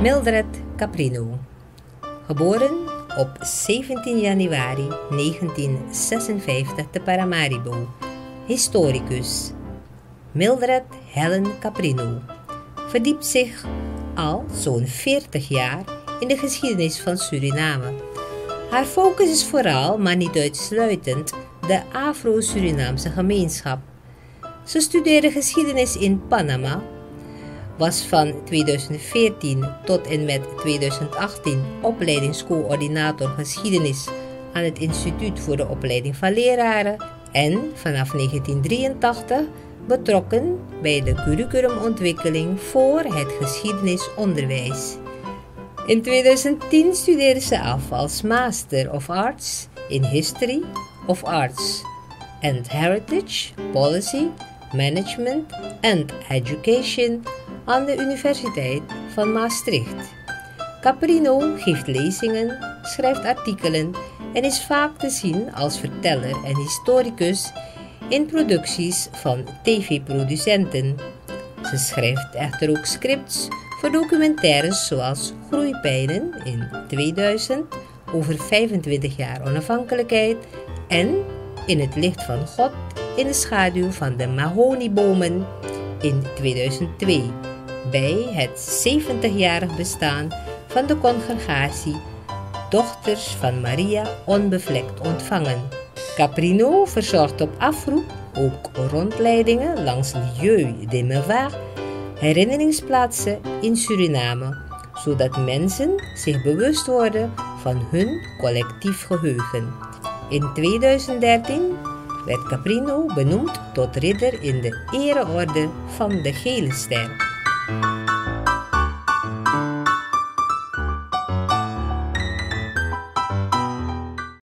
Mildred Caprino, geboren op 17 januari 1956 te Paramaribo, historicus. Mildred Helen Caprino verdiept zich al zo'n 40 jaar in de geschiedenis van Suriname. Haar focus is vooral, maar niet uitsluitend, de Afro-Surinaamse gemeenschap. Ze studeerde geschiedenis in Panama, was van 2014 tot en met 2018 opleidingscoördinator geschiedenis aan het Instituut voor de Opleiding van Leraren en vanaf 1983 betrokken bij de curriculumontwikkeling voor het geschiedenisonderwijs. In 2010 studeerde ze af als Master of Arts in History of Arts and Heritage, Policy, Management and Education aan de Universiteit van Maastricht. Caprino geeft lezingen, schrijft artikelen en is vaak te zien als verteller en historicus in producties van tv-producenten. Ze schrijft echter ook scripts voor documentaires zoals Groeipijnen in 2000 over 25 jaar onafhankelijkheid en In het licht van God in de schaduw van de mahoниebomen in 2002 bij het 70-jarig bestaan van de congregatie Dochters van Maria Onbevlekt Ontvangen. Caprino verzorgt op afroep ook rondleidingen langs Lieu de Meva, herinneringsplaatsen in Suriname, zodat mensen zich bewust worden van hun collectief geheugen. In 2013 werd Caprino benoemd tot ridder in de ereorde van de Gele Ster.